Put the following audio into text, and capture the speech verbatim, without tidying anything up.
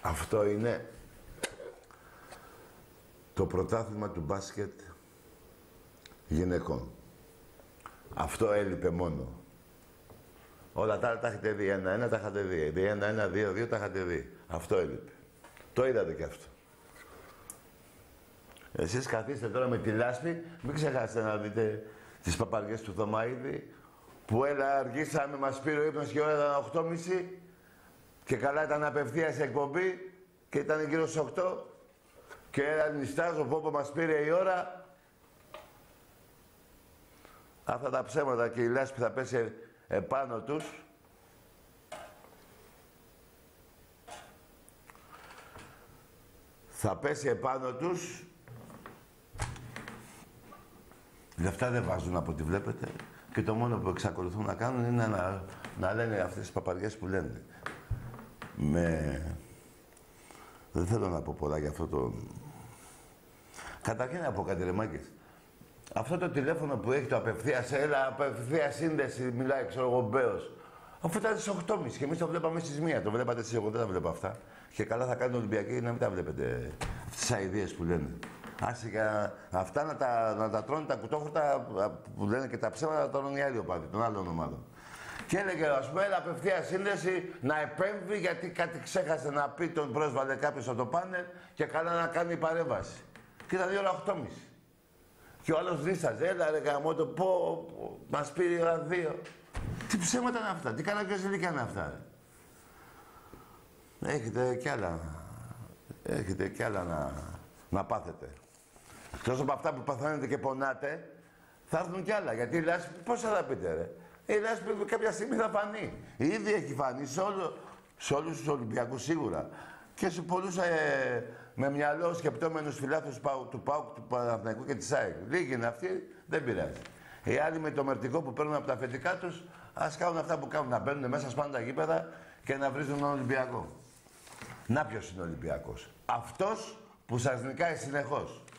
Αυτό είναι το πρωτάθλημα του μπάσκετ γυναικών. Αυτό έλειπε μόνο. Όλα τα άλλα τα έχετε δει. Ένα-ένα τα είχατε δει. Ένα-ένα, δύο-δύο τα είχατε δει. Αυτό έλειπε. Το είδατε κι αυτό. Εσείς καθίστε τώρα με τη λάσπη, μην ξεχάσετε να δείτε τις παπαριές του Θωμαίδη, που έλα αργήσαμε, μας πήρε ο ύπνος και η ώρα ήταν οκτώ και μισή και καλά ήταν απευθείας εκπομπή και ήταν γύρω στις οκτώ και έλα νηστάζω, πόπο μας πήρε η ώρα. Αυτά τα ψέματα και η λάσπη θα πέσει επάνω τους. Θα πέσει επάνω τους. Λεφτά δεν βάζουν από ό,τι βλέπετε και το μόνο που εξακολουθούν να κάνουν είναι να, να λένε αυτές τις παπαριές που λένε. Με... Δεν θέλω να πω πολλά για αυτό το... Καταρχήν να πω κάτι ρε μάγκες. Αυτό το τηλέφωνο που έχει το απευθείας, έλα, απευθείας σύνδεση, μιλάει, ξέρω εγώ, Μπέος. Αφού ήταν στις οκτώ και μισή και εμείς το βλέπαμε στις μία. Το βλέπατε εσείς, εγώ δεν τα βλέπω αυτά. Και καλά θα κάνει Ολυμπιακή να μην τα βλέπετε, αυτές τις αηδίες που λένε. Άσε για αυτά να τα, να τα τρώνε τα κουτόχορτα που λένε και τα ψέματα, να τα τρώνε οι άλλοι οπαδοί των άλλων ομάδων. Και έλεγε, ας πούμε, έλα, απευθείας σύνδεση να επέμβει γιατί κάτι ξέχασε να πει, τον πρόσβαλε κάποιος από το πάνελ και καλά να κάνει παρέμβαση. Και ήταν δύο ώρα οκτώ και μισή. Και ο άλλος δίσταζε, έλα ρε γαμώτο, πω, πω, μας πήρε η ώρα δύο. Τι ψέματα είναι αυτά, τι κανακιόζηλικα είναι αυτά, ρε. Έχετε κι άλλα, έχετε κι άλλα να, να πάθετε. Εκτός από αυτά που παθαίνετε και πονάτε, θα έρθουν κι άλλα, γιατί η λάσπη, πώς θα τα πείτε, ρε. Η λάσπη κάποια στιγμή θα φανεί. Ήδη έχει φανεί σε, όλο, σε όλους τους Ολυμπιακούς σίγουρα. Και σε πολλούς ε, με μυαλό σκεπτόμενους φιλάθλους του ΠΑΟΚ, του Παναθηναϊκού και της ΑΕΚ. Λίγοι είναι αυτοί, δεν πειράζει. Οι άλλοι με το μερτικό που παίρνουν από τα αφεντικά τους, ας κάνουν αυτά που κάνουν. Να μπαίνουν μέσα σπάνε τα γήπεδα και να βρίζουν τον Ολυμπιακό. Να ποιος είναι ο Ολυμπιακός. Αυτός που σας νικάει συνεχώς.